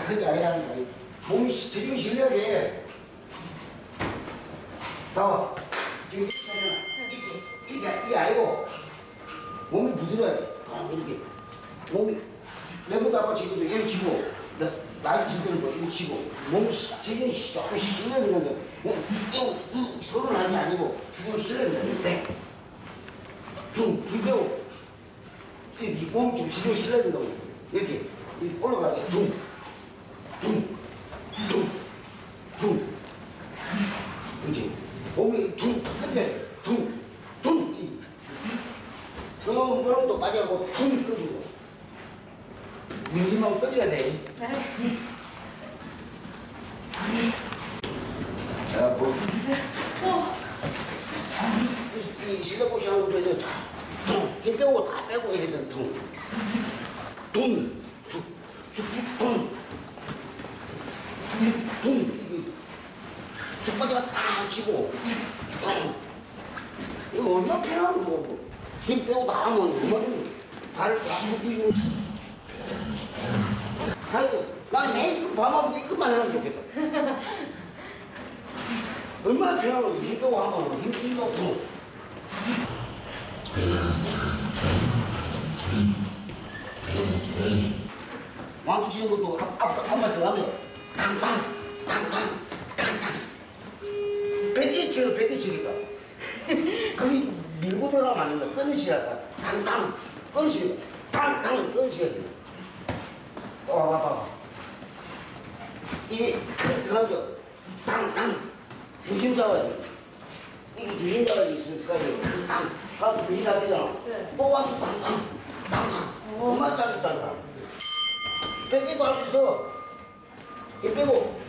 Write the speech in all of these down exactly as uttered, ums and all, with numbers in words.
그게 아니라는 거야. 몸이 제대로 실려야 돼. 봐봐. 지금 이렇게 하잖아. 이렇게, 이렇게, 이게 아니고, 몸이 부드러워야 돼. 이렇게. 몸이, 내보다 아까 지금도 이렇게 치고, 나이 질 때는 또 이렇게 치고, 몸이 제대로 조금씩 실려야 되는데, 이, 이, 소를 하는 게 아니고, 그걸 실려야 되는데, 둥, 힘 빼고, 이렇게 몸이 좀 제대로 실려야 된다고. 이렇게, 이렇게 올라가게, 둥, 둥, 둥, 둥. 그렇지. 몸이 둥, 끝에, 둥, 둥. 그럼 그럼 빠져가고, 둥, 끄주고. 밀지만 끄줘야 돼. 자, 뭐. 이 실내복시 하는 것도 이제 둥, 힘 빼고 다 빼고 이래 된 둥. 둥, 쑥, 쑥, 둥. 둥. 쑥바지가 딱 치고. 이거 얼마나 편하고 뭐. 힘 빼고 다 하면 얼마 좀 발을 계속 주시고. 아니, 나는 매일 밤하고 이것만 하면 좋겠다. 얼마나 편하고 힘 빼고 하면 힘 주시고 둥. 왕투 치는 것도 앞, 앞, 앞만 들어가면 탕탕, 탕탕, 탕탕. 배기치는 배기치기다. 그게 밀고 들어가면 안 된다. 끊으시라까. 탕탕, 끊으시, 탕탕, 끊으셔야 돼. 어, 봐봐, 봐봐. 이게 들어가면서 탕탕, 중심 잡아야 돼. 이게 중심 잡아야 있으니까 탕탕. 하고 중심 잡히잖아. 또 와서 탕탕, 탕탕. 얼마나 짜증난다. 빼기도 할 수 있어. 이 빼고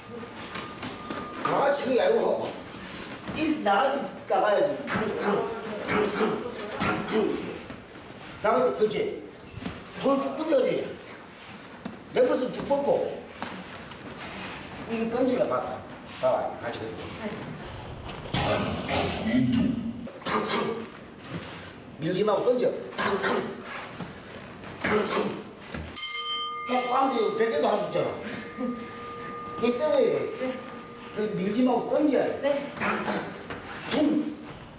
가가 치는 게 아니고 이 나갈 때 나가야지. 탕탕 탕탕 탕탕 나갈 때 그렇지. 손을 쭉 뻗어야지. 내버려서 쭉 뻗고 이게 던지라 봐봐. 봐봐 같이 그렇게 탕탕 밀지 말고 던져. 탕탕 탕탕 계속 하면 백 개도 할 수 있잖아. 이 뼈에 네. 그 밀지 말고 던져야 돼. 네. 탕탕 둥.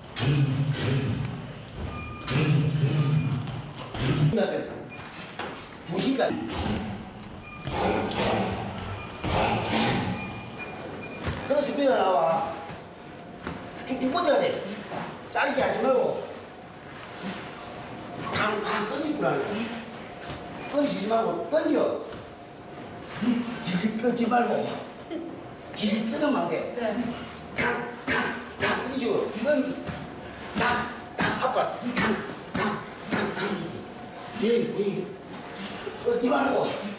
중심까지. 그런 스피드가 나와. 쭉쭉 뻗어야 돼. 짜릿게 하지 말고 탕탕 던지구나. 끊지지 말고 던져. 지지 끊지 말고 지지 끊으면 안 돼. 네. 탕, 탕, 탕 이런 식으로. 이건 탕, 탕 아빠 탕, 탕, 탕, 탕. 예, 예. 끊지 말고